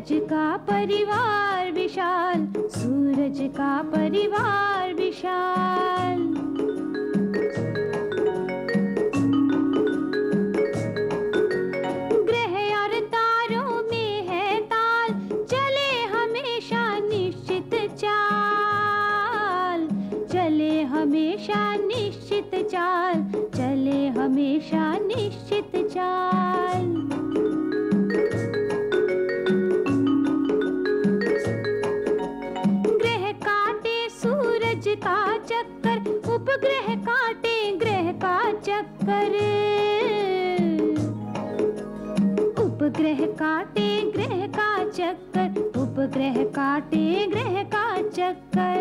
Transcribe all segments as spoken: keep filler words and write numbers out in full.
सूरज का परिवार विशाल, सूरज का परिवार विशाल। ग्रह और तारों में है ताल, चले हमेशा निश्चित चाल, चले हमेशा निश्चित चाल, चले हमेशा निश्चित चाल। सूरज का चक्कर, उपग्रह काटे ग्रह का चक्कर, उपग्रह काटे ग्रह का चक्कर, उपग्रह काटे ग्रह का चक्कर।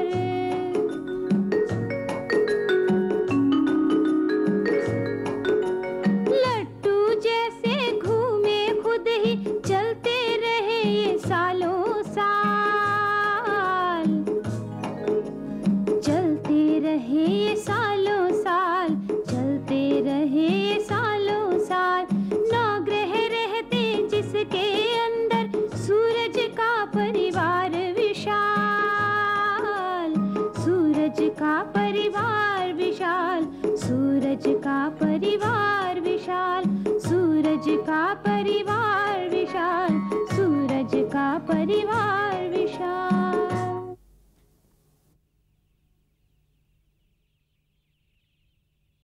लट्टू जैसे घूमे खुद ही, चलते रहे ये सालों साल, चलते रहे ये सालों साल, चलते रहे ये सालों साल। नौ ग्रह रहते जिसके अंदर, सूरज का परिवार विशाल, सूरज का परिवार विशाल, सूरज का परिवार विशाल, सूरज का परिवार विशाल, सूरज का परिवार